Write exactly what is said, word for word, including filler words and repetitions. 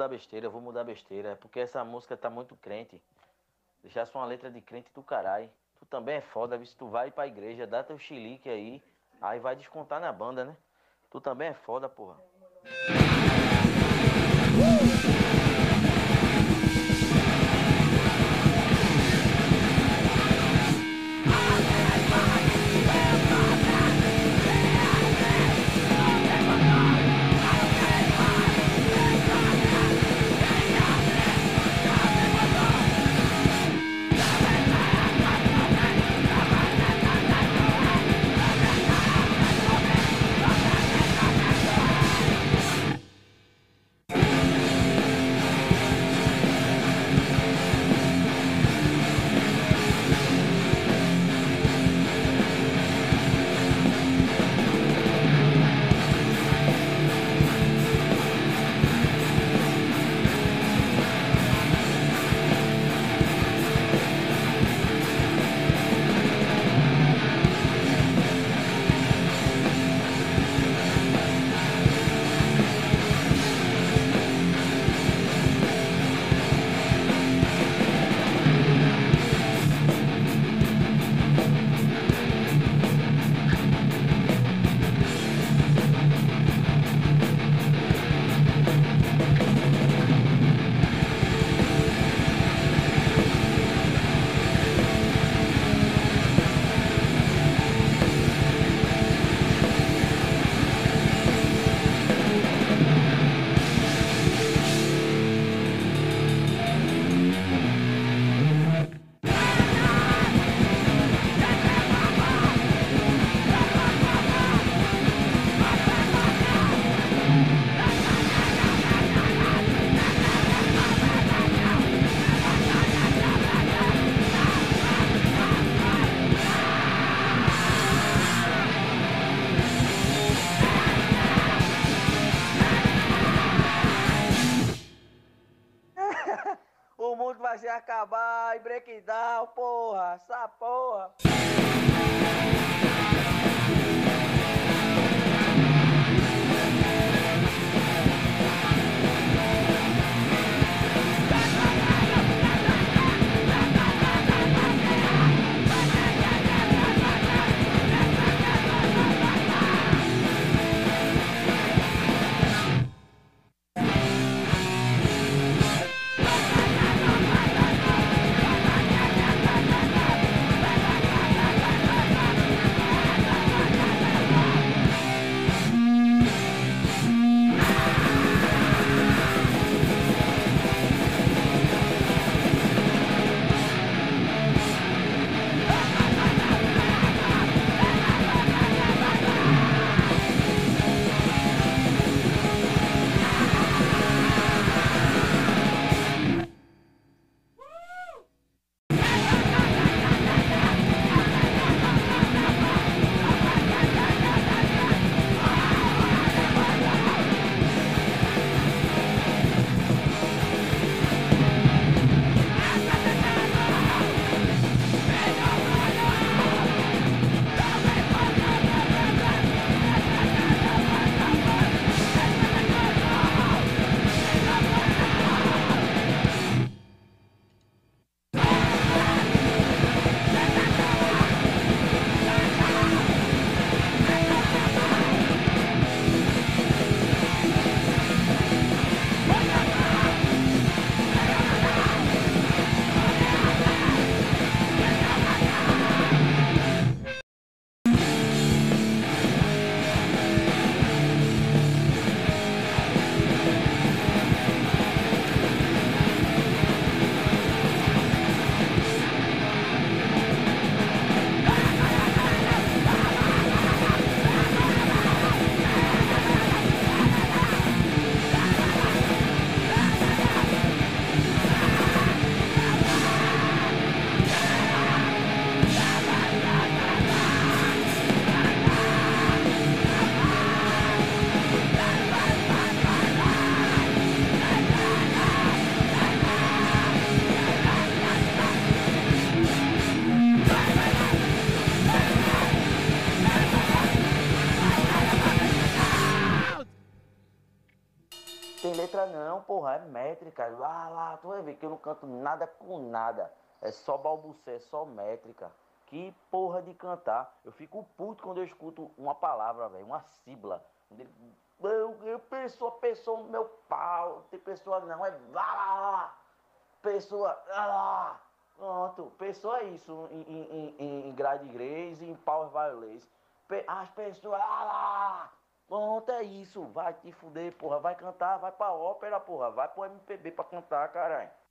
mudar besteira, eu vou mudar besteira. É porque essa música tá muito crente. Deixasse uma letra de crente do caralho. Tu também é foda, viu? Se tu vai pra igreja, dá teu chilique aí, aí vai descontar na banda, né? Tu também é foda, porra. O mundo vai se acabar e breakdown, porra, essa porra. tem letra não, porra, é métrica. Lá, lá, tu vai ver que eu não canto nada com nada. É só balbuciar, é só métrica. Que porra de cantar. Eu fico puto quando eu escuto uma palavra, velho, uma sílaba. Eu, eu pessoa, pessoa no meu pau. Tem pessoa não, é lá, pessoa, lá. Pronto, pessoa é isso em, em, em, em grade inglês e em power violence. As pessoas, lá. Pronto, é isso. Vai te fuder, porra. Vai cantar, vai pra ópera, porra. Vai pro M P B pra cantar, caralho.